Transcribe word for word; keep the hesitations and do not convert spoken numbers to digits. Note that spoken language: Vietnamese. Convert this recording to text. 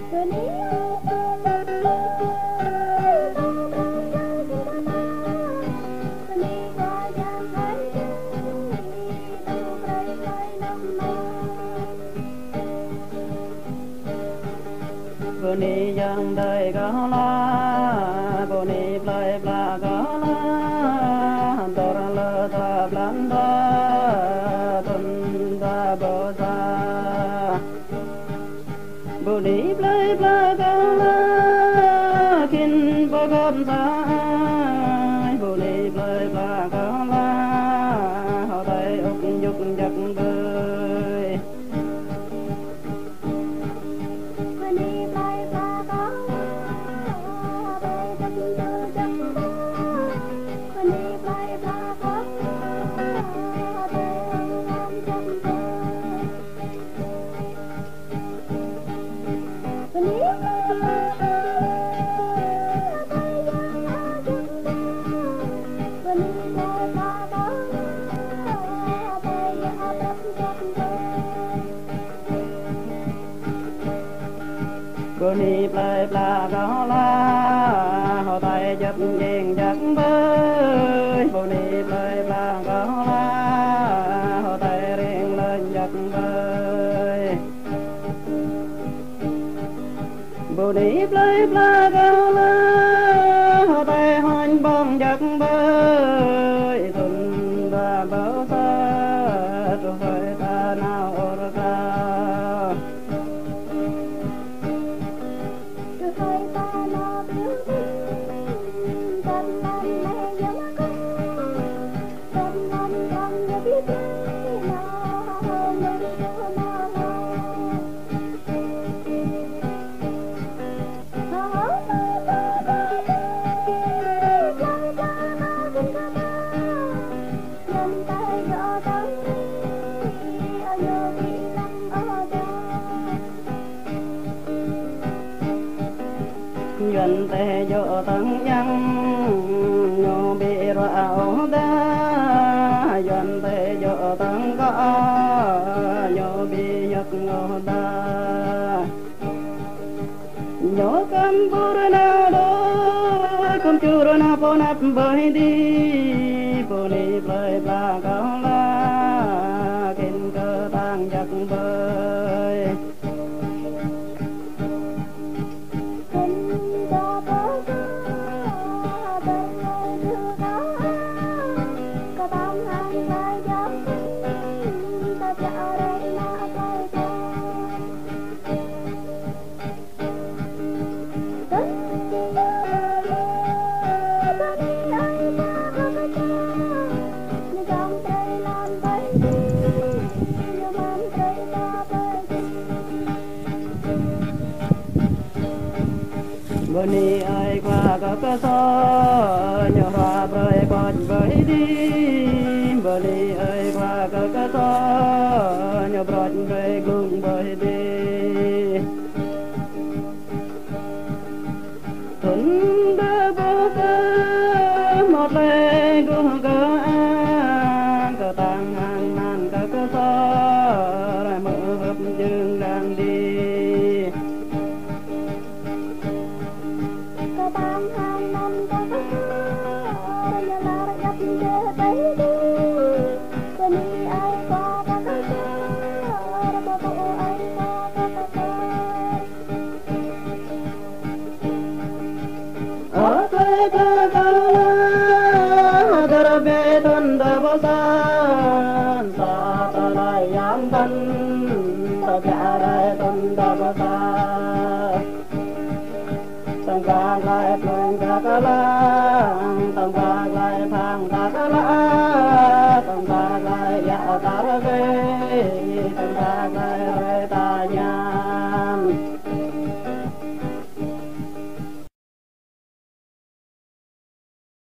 bồ ni giang đời có la bồ ni plei pla có la hdơr lơ ta plan ta tuân ta bồ sa bồ ni plei pla có la kin bồ gom sa bồ ni plei pla có la họ tay úc dục giặc bơi bồ ni plei pla có la họ tay dập dền giặc bơi bồ ni plei pla có la họ tay riêng lên giặc bơi bồ ni plei pla có la họ tay hoành bom giặc bơi tuân ta bờ sa trôi hơi ta nào ở ca duyên tê vô tăng nhân nhô bị rạo đa duyên tê vô tăng có nhô bị nhật ngô đa nhô cam bùr na đôi cam chur na po nap bơi đi bồ ni plei pla có la kinh cơ tăng giặc bơi bồ ni ai qua có cơ so nhỏ hoa bơi bọt bơi đi bồ ni ai qua có cơ so nhỏ bọt bơi glung bơi đi tuân đơ bồ sa một lệ glung cơ an cơ tăng hàng nan có cơ so lại mở hấp dương đang đi Hdơr bê tuân ta bồ sa sa ta lại yam thân ta cha lại tuân ta bồ sa tăng ca lại tuân ta ca la tăng ca lại phang ta ca la tăng ca lại ya ta ra về tăng ca lại